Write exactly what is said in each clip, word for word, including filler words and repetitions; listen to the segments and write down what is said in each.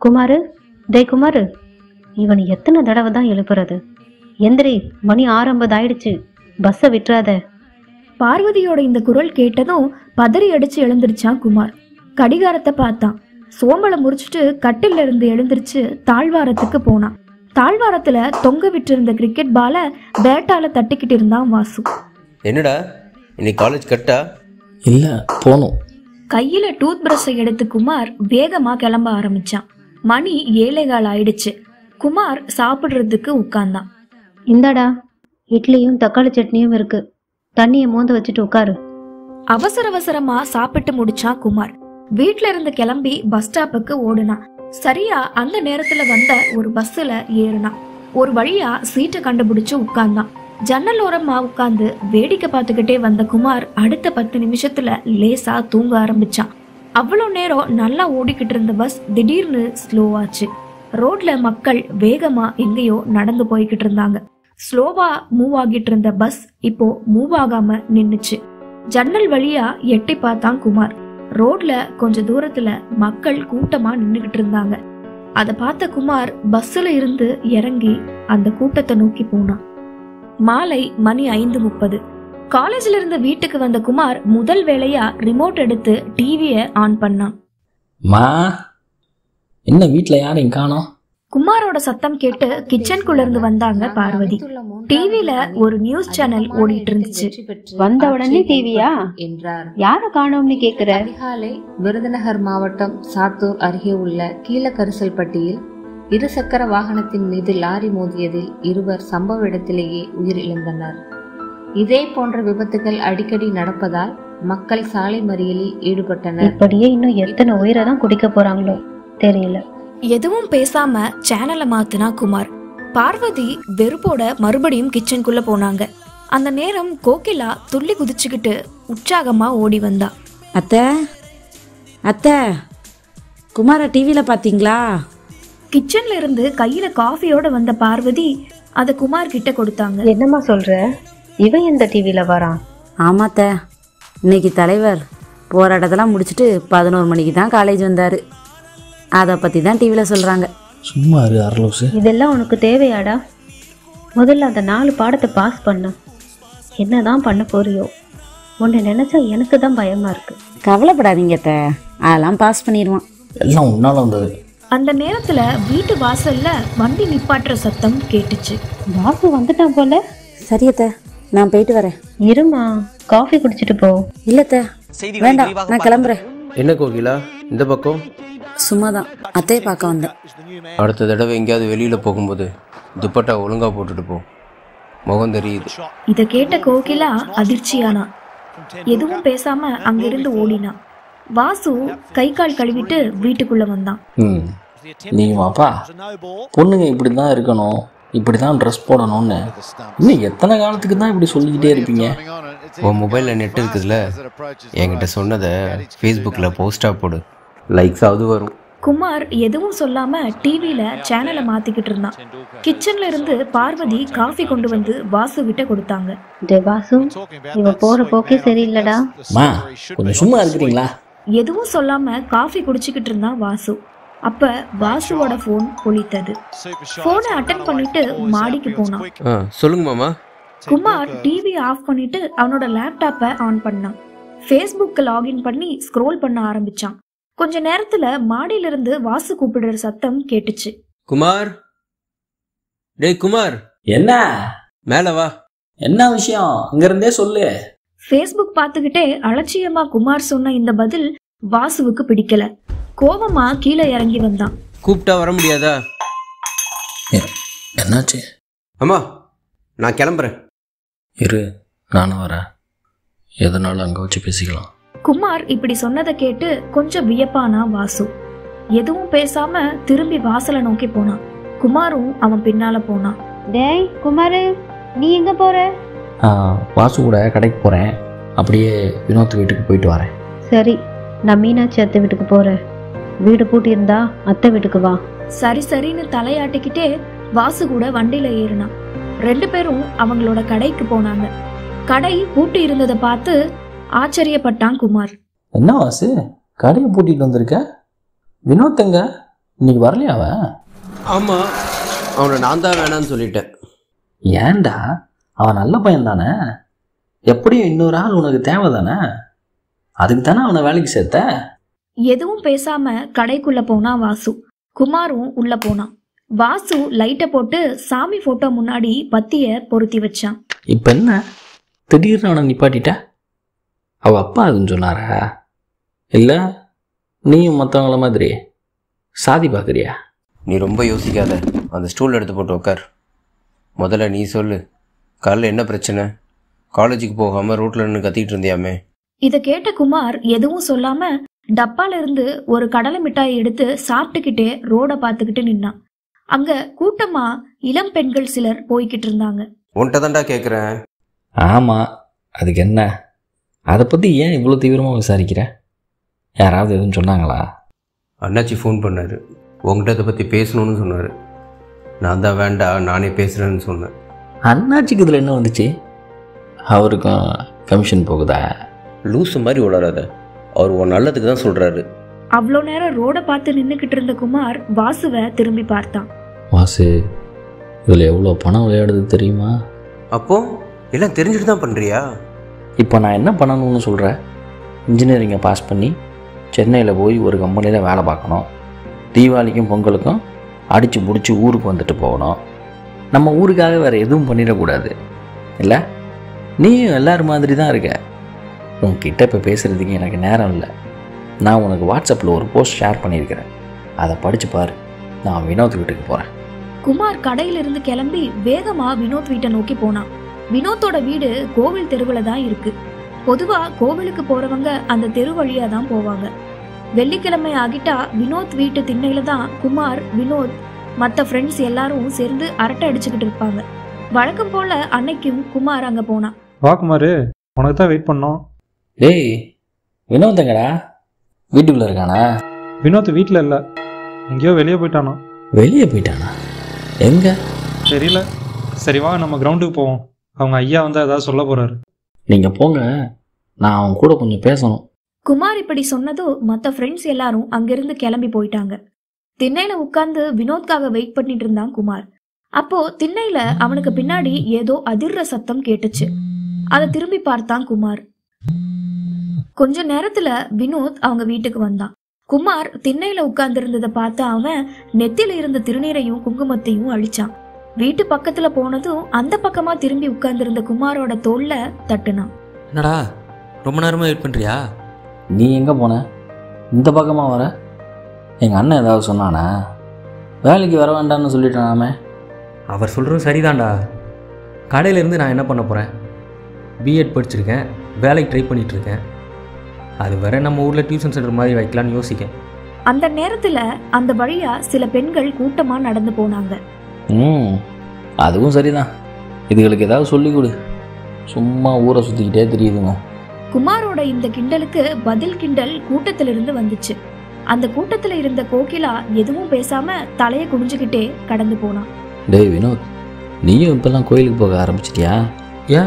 குமாரு, டே குமாரு, இவன் எத்தனை தடவை தான் எழுப்புறது? எந்திரி, மணி ஆரம்பது ஆயிடுச்சு, பஸ்ஸை விட்டுறாத. பார்வதியோட இந்த குரல் கேட்டதும் பதறி அடிச்சு எழுந்திருச்சான் குமார். கடிகாரத்தை பார்த்தான். சோம்பலை முறிச்சிட்டு கட்டில இருந்து எழுந்திருச்சு தாழ்வாரத்துக்கு போனான். தாழ்வாரத்துல தொங்க விட்டிருந்த கிரிக்கெட் பால பேட்டால தட்டிக்கிட்டு இருந்தான் வாசு. என்னடா இன்னைக்கு காலேஜ் கட்டா? இல்ல, போனோம். கையில டூத் பிரஷை எடுத்து குமார் வேகமா கிளம்ப ஆரம்பிச்சான். மணி ஏழைகால் ஆயிடுச்சு. குமார் சாப்பிடுறதுக்கு உட்கார்ந்தான். இந்தாடா, இட்லியும் தக்காளி சட்னியும் இருக்கு, தண்ணியை மோந்து வச்சுட்டு உட்காரு. அவசர அவசரமா சாப்பிட்டு முடிச்சான் குமார். வீட்ல இருந்து கிளம்பி பஸ் ஸ்டாப்புக்கு ஓடுனான். சரியா அந்த நேரத்துல வந்த ஒரு பஸ்ல ஏறினான். ஒரு வழியா சீட்டை கண்டுபிடிச்சு உட்கார்ந்தான். ஜன்னல் ஓரமா உட்கார்ந்து வேடிக்கை பார்த்துக்கிட்டே வந்த குமார் அடுத்த பத்து நிமிஷத்துல லேசா தூங்க ஆரம்பிச்சான். அவ்வளவு நேரம் நல்லா ஓடிக்கிட்டு இருந்த பஸ் திடீர்னு ஸ்லோவாச்சு. ரோட்ல மக்கள் வேகமா எங்கேயோ நடந்து போய்கிட்டு இருந்தாங்க. ஸ்லோவா மூவ் ஆகிட்டு இருந்த பஸ் இப்போ மூவ் ஆகாம நின்னுச்சு. ஜன்னல் வழியா எட்டி பார்த்தான் குமார். ரோட்ல கொஞ்ச தூரத்துல மக்கள் கூட்டமா நின்னுகிட்டு இருந்தாங்க. அத பார்த்த குமார் பஸ்ல இருந்து இறங்கி அந்த கூட்டத்தை நோக்கி போனான். மாலை மணி ஐந்து முப்பது. காலேஜ்ல இருந்து வீட்டுக்கு வந்த குமார் முதல் வேளையா ரிமோட் எடுத்து டிவியை ஆன் பண்ணான். மா, என்ன வீட்டுல யாரையும் காணோம்? குமாரோட சத்தம் கேட்டு கிச்சனுக்குள்ள இருந்து வந்தாங்க பார்வதி. டிவில ஒரு நியூஸ் சேனல் ஓடிட்டு இருந்துச்சு. வந்த உடனே டிவியா என்றார். யார காணோம்னு கேக்குற? அதிகாலை விருதுநகர் மாவட்டம் சாத்தூர் அருகே உள்ள கீழக்கரிசல்பட்டியில் இருசக்கர வாகனத்தின் மீது லாரி மோதியதில் இருவர் சம்பவ இடத்திலேயே உயிரிழந்தனர். இதே போன்ற விபத்துகள் அடிக்கடி நடப்பதால் மக்கள் சாலை மறியலில் ஈடுபட்டனர். இப்படியே இன்னும் எத்தனை உயிரை தான் குடிக்க போறாங்களோ தெரியல. எதுவும் பேசாம சேனலை மாத்தினா குமார். பார்வதி வெறுப்போட மறுபடியும் கிச்சனுக்குள்ள போனாங்க. அந்த நேரம் கோகிலா துள்ளி குதிச்சுக்கிட்டு உற்சாகமா ஓடி வந்தா. அத்தை அத்தை, குமார டிவியில பாத்தீங்களா? கிச்சன்ல இருந்து கையில காஃபியோட வந்த பார்வதி அத குமார் கிட்ட கொடுத்தாங்க. என்னம்மா சொல்ற? இவன் எந்த டிவில வரான்? ஆமாத்த, இன்னைக்கு தலைவர் போராட்டத்தெல்லாம் முடிச்சுட்டு பதினோரு மணிக்கு தான் காலேஜ் வந்தாரு. அதை பத்தி தான் டிவியில சொல்றாங்க. சும்மா இரு அரலூசு. இதெல்லாம் உனக்கு தேவையாடா? முதல்ல அந்த நாலு பாடத்தை பாஸ் பண்ண. என்னதான் பண்ண போறியோ? உன்னை நினைச்சா எனக்கு தான் பயமா இருக்கு. கவலைப்படாதீங்க அத்தை, அதெல்லாம் பாஸ் பண்ணிடுவான். எல்லாம் உன்னால வந்தது. அந்த நேரத்துல வீட்டு வாசல்ல வண்டி நிப்பாட்டுற சத்தம் கேட்டுச்சு. வாசு வந்துட்டான் போல. சரியத்த, நான் போயிட்டு வரேன். இருமா, காஃபி குடிச்சிட்டு போ. இல்லத்த, வேண்டாம், நான் கிளம்புறேன். என்ன கோகிலா, இந்த பக்கம்? சும்மாதான் அத்தையை பார்க்க வந்தேன். அடுத்த தடவை எங்கேயாவது வெளியில போகும்போது துப்பட்டா ஒழுங்கா போட்டுட்டு போ, முகம் தெரியுது. இத கேட்ட கோகிலா அதிர்ச்சியானா. எதுவும் பேசாம அங்கிருந்து ஓடினா. வாசு கை கால் கழுவிட்டு வீட்டுக்குள்ள வந்தான். ம், நீங்க வாப்பா. பொண்ணுங்க இப்படிதான் இருக்கணும், இப்படிதான் ட்ரெஸ் போடணும்னு இன்னும் எத்தனை காலத்துக்கு தான் இப்படி சொல்லிக்கிட்டே இருப்பீங்க? உன் மொபைலில் நெட் இருக்குதுல்ல, என்கிட்ட சொன்னதை ஃபேஸ்புக்கில் போஸ்டாக போடு, லைக்ஸாவது வரும். குமார் எதுவும் சொல்லாம டிவியில சேனலை மாத்திக்கிட்டு இருந்தான். கிச்சன்ல இருந்து பார்வதி காஃபி கொண்டு வந்து வாசு கிட்ட கொடுத்தாங்க. டே வாசு, இவ போற போக்கே சரியில்லடா. மா, கொஞ்சம் சும்மா இருக்கிறீங்களா? எதுவும் சொல்லாம காஃபி குடிச்சுக்கிட்டு இருந்தான் வாசு. அப்ப வாசுவோட போன் ஒலித்தது. போனை அட்டென்ட் பண்ணிட்டு மாடிக்கு போனான். சொல்லுங்க மாமா. குமார் டிவி ஆஃப் பண்ணிட்டு அவனோட லேப்டாப்பை ஆன் பண்ணான். ஃபேஸ்புக் லாகின் பண்ணி ஸ்க்ரோல் பண்ண ஆரம்பிச்சான். கொஞ்ச நேரத்துல மாடியில இருந்து வாசு கூப்பிடுற சத்தம் கேட்டுச்சு. குமார், டேய் குமார். என்ன? மேல வா. என்ன விஷயம்? அங்க இருந்தே சொல்லு. ஃபேஸ்புக் பார்த்துக்கிட்டே அலட்சியமா குமார் சொன்ன இந்த பதில் வாசுவுக்கு பிடிக்கல. கோபமா கீழே இறங்கி வந்தான். கூப்பிட்டா வர முடியாதா? என்னாச்சு? அம்மா, நான் கிளம்புறேன். இரு, நானும் வரேன். எதனால அங்க வச்சு பேசிக்கலாம். குமார் இப்படி சொன்னதை கேட்டு கொஞ்சம் வியப்பானா வாசு. எதுவும் பேசாம திரும்பி வாசலை நோக்கி போனான். குமாரும் அவன் பின்னால போனான். டேய் குமாரு, நீ எங்க போற? வாசு கூட கடைக்கு போறேன், அப்படியே வினோத் வீட்டுக்கு போயிட்டு வரேன். சரி, நான் மீனாட்சி அத்தை வீட்டுக்கு போறேன். வீடு பூட்டி இருந்தா அத்தை வீட்டுக்கு வா. சரி சரின்னு தலையாட்டிக்கிட்டே வாசு கூட வண்டியில ஏறினான். ரெண்டு பேரும் அவங்களோட கடைக்கு போனாங்க. கடை பூட்டி இருந்ததை பார்த்து ஆச்சரியப்பட்டான் குமார். என்ன வாசு, கடையை பூட்டிட்டு வந்திருக்க? வினோத் எங்க? இன்னைக்கு வரலையா அவன்? ஆமாம், அவனை நான் தான் வேணான்னு சொல்லிட்டேன். ஏன்டா, அவன் நல்ல பையன் தானே, எப்படியும் இன்னொரு ஆள் உனக்கு தேவை தானே, அதுக்கு தானே அவனை வேலைக்கு சேர்த்த. எதுவும் பேசாம கடைக்குள்ள போனா வாசு. குமாரும் உள்ள போனான். வாசு லைட்டை போட்டு சாமி போட்டோ முன்னாடி பத்திய பொருத்தி வச்சான். இப்போ என்ன திடீர்னு அவனை நிப்பாட்டிட்ட? அவ அப்பா அதுன்னு சொன்னாரா, இல்லை நீயும் மற்றவங்கள மாதிரி சாதி பார்க்குறியா? நீ ரொம்ப யோசிக்காத, அந்த ஸ்டூல் எடுத்து போட்டு உட்கார். முதல்ல நீ சொல்லு, காலைல என்ன பிரச்சனை? காலேஜுக்கு போகாமல் ரோட்டில் நின்று கத்திக்கிட்டு இருந்தியாமே. இதை கேட்ட குமார் எதுவும் சொல்லாம டப்பால இருந்து ஒரு கடலை மிட்டாயை எடுத்து சாப்பிட்டுக்கிட்டே ரோட பார்த்துக்கிட்டு நின்னான். அங்க கூட்டமா இளம் பெண்கள் சிலர் போய்கிட்டு இருந்தாங்க. உன்கிட்ட தான்டா கேட்குறேன். ஆமாம், அதுக்கு என்ன? அதை பற்றி ஏன் இவ்வளோ தீவிரமாக விசாரிக்கிற? யாராவது எதுவும் சொன்னாங்களா? அண்ணாச்சி ஃபோன் பண்ணார், உங்கள்கிட்ட அதை பற்றி பேசணும்னு சொன்னார். நான் தான் வேண்டாம், நானே பேசுகிறேன்னு சொன்னேன். அண்ணாச்சிக்கு இதில் என்ன வந்துச்சு? அவருக்கும் கமிஷன் போகுதா? லூஸு மாதிரி உளராத, அவர் உன் நல்லதுக்கு தான் சொல்கிறாரு. அவ்வளோ நேரம் ரோட பார்த்து நின்றுக்கிட்டு இருந்த குமார் வாசுவை திரும்பி பார்த்தான். வாசு, இதில் எவ்வளோ பணம் விளையாடுது தெரியுமா? அப்போது எல்லாம் தெரிஞ்சுட்டு தான் பண்ணுறியா? இப்போ நான் என்ன பண்ணணும்னு சொல்கிறேன்? இன்ஜினியரிங்கை பாஸ் பண்ணி சென்னையில் போய் ஒரு கம்பெனியில் வேலை பார்க்கணும். தீபாவளிக்கும் பொங்கலுக்கும் அடித்து பிடிச்சி ஊருக்கு வந்துட்டு போகணும். நம்ம ஊருக்காக வேறு எதுவும் பண்ணிடக்கூடாது இல்லை? நீயும் எல்லோரும் மாதிரி தான் இருக்க. உன்கிட்ட இப்போ பேசுகிறதுக்கு எனக்கு நேரம் இல்லை. நான் உனக்கு வாட்ஸ்அப்பில் ஒரு போஸ்ட் ஷேர் பண்ணியிருக்கிறேன், அதை படித்து பாரு. நான் வினோத் வீட்டுக்கு போகிறேன். குமார் கடையிலிருந்து கிளம்பி வேகமா வினோத் வீட்டை நோக்கி போனான். வினோத்தோட வீடு கோவில் தெருவுல தான் இருக்கு. பொதுவா கோவிலுக்கு போறவங்க அந்த தெரு வழியா தான் போவாங்க. வெள்ளிக்கிழமை ஆகிட்டா வினோத் வீட்டு திண்ணையில தான் குமார், வினோத், மற்ற ஃப்ரெண்ட்ஸ் எல்லாரும் சேர்ந்து அரட்டை அடிச்சுக்கிட்டு இருப்பாங்க. வழக்கம் போல அன்னைக்கும் குமார் அங்க போனான். வா குமார், உனக்கு தான் வெயிட் பண்ணோம். டேய் வினோத் எங்கடா? வீட்டுக்குள்ளே இருக்கானா? வினோத் வீட்டில் இல்லை, எங்கேயோ வெளியே போயிட்டானோ. வெளியே போயிட்டானா? எங்க தெரியல. சரி வா, நம்ம கிரவுண்டுக்கு போவோம். அவங்க ஐயா வந்து ஏதாவது சொல்ல போறாரு. நீங்கள் போங்க, நான் அவன் கூட கொஞ்சம் பேசணும். குமார் இப்படி சொன்னதும் மற்ற ஃப்ரெண்ட்ஸ் எல்லாரும் அங்கிருந்து கிளம்பி போயிட்டாங்க. திண்ணையில உட்கார்ந்து வினோத்காக வெயிட் பண்ணிட்டு இருந்தான் குமார். அப்போ திண்ணையில அவனுக்கு பின்னாடி ஏதோ அதிர்ற சத்தம் கேட்டுச்சு. அதை திரும்பி பார்த்தான் குமார். கொஞ்ச நேரத்துல வினோத் அவங்க வீட்டுக்கு வந்தான். குமார் திண்ணையில உட்கார்ந்து இருந்ததை பார்த்து அவன் நெத்தில இருந்த திருநீரையும் குங்குமத்தையும் அழிச்சான். வீட்டு பக்கத்துல போனதும் அந்த பக்கமா திரும்பி உட்கார்ந்து இருந்த குமாரோட தோல்ல தட்டுனான். என்னடா ரொம்ப நேரமா வெயிட் பண்றியா? நீ எங்கே போன? இந்த பக்கமாக வர? எங்கள் அண்ணன் ஏதாவது சொன்னானா? வேலைக்கு வர வேண்டாம்னு சொல்லிட்டானாமே. அவர் சொல்கிறது சரிதான்டா. கடையிலேருந்து நான் என்ன பண்ண போகிறேன்? பிஎட் படிச்சிருக்கேன், வேலைக்கு ட்ரை பண்ணிகிட்ருக்கேன். அது வரை நம்ம ஊரில் டியூஷன் சென்டர் மாதிரி வைக்கலான்னு யோசிக்கேன். அந்த நேரத்துல அந்த வழியா சில பெண்கள் கூட்டமா நடந்து போனாங்க. ம் அதுவும் சரிதான். இதுகளுக்கு ஏதாவது சொல்லிக் கொடு, சும்மா ஊரை சுற்றிக்கிட்டே தெரியுதுங்க. குமாரோட இந்த கிண்டலுக்கு பதில் கிண்டல் கூட்டத்திலிருந்து வந்துச்சு. அந்த கூட்டத்துல இருந்த கோகிலா எதுவும் பேசாம தலையை குனிஞ்சுக்கிட்டே கடந்து போனான். டேய் வினோத், நீயும் இப்பெல்லாம் கோயிலுக்கு போக ஆரம்பிச்சிட்டியா? ஏன்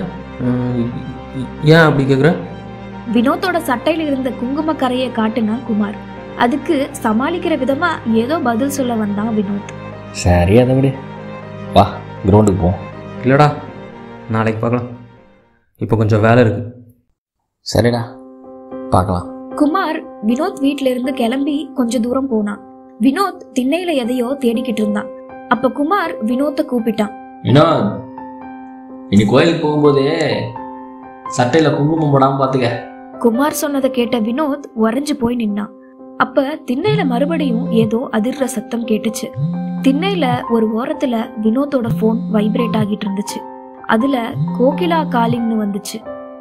ஏன் அப்படி கேட்குற? வினோத்தோட சட்டையில இருந்த குங்கும கரையை காட்டுனான் குமார். அதுக்கு சமாளிக்கிற விதமா ஏதோ பதில் சொல்ல வந்தான் வினோத். சரி, அதை விடு, வா கிரவுண்டுக்கு போ. இல்லைடா, நாளைக்கு பார்க்கலாம், இப்போ கொஞ்சம் வேலை இருக்கு. சரிடா, பார்க்கலாம். குமார் வினோத் வீட்ல இருந்து கிளம்பி கொஞ்ச தூரம் போனான். வினோத் திண்ணையில எதையோ தேடிக்கிட்டு இருந்தான். அப்ப குமார் வினோத்தை கூப்பிட்டான். வினோத், இனி கோயிலுக்கு போகும்போதே சட்டையில குங்குமம் போடாம பாத்துக்க. குமார் சொன்னதை கேட்ட வினோத் உறைஞ்சு போய் நின்னான். அப்ப திண்ணையில மறுபடியும் ஏதோ அதிர்ற சத்தம் கேட்டுச்சு. திண்ணையில ஒரு ஓரத்துல வினோத்தோட போன் வைப்ரேட் ஆகிட்டு இருந்துச்சு. அதுல கோகிலா காலிங்னு வந்துச்சு.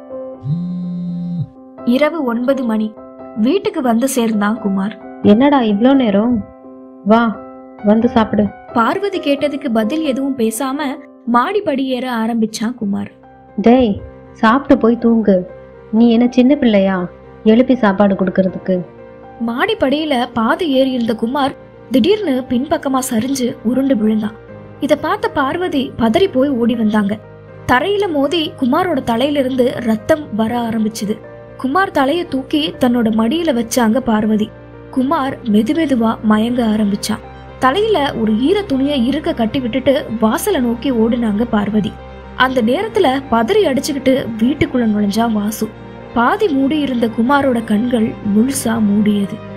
இரவு ஒன்பது மணி. வீட்டுக்கு வந்து சேர்ந்தான் குமார். என்னடா இவ்ளோ நேரம்? வா வந்து சாப்பிடு. பார்வதி கேட்டதுக்கு பதில் எதுவும் பேசாம மாடி படி ஏற ஆரம்பிச்சான் குமார். டேய், சாப்பிட்டு போய் தூங்கு. நீ என்ன சின்ன பிள்ளையா எழுப்பி சாப்பாடு கொடுக்கறதுக்கு? மாடி படியில பாதி ஏறி இருந்த குமார் திடீர்னு பின்பக்கமா சரிஞ்சு உருண்டு விழுந்தான். இத பார்த்த பார்வதி பதறி போய் ஓடி வந்தாங்க. தரையில மோதி குமாரோட தலையிலிருந்து ரத்தம் வர ஆரம்பிச்சுது. குமார் தலைய தூக்கி தன்னோட மடியில வச்சாங்க பார்வதி. குமார் மெதுமெதுவா மயங்க ஆரம்பிச்சான். தலையில ஒரு ஈர துணியை இருக்க கட்டி விட்டுட்டு வாசலை நோக்கி ஓடினாங்க பார்வதி. அந்த நேரத்துல பதறி அடிச்சுக்கிட்டு வீட்டுக்குள்ள நுழைஞ்சா வாசு. பாதி மூடி இருந்த குமாரோட கண்கள் முழுசா மூடியது.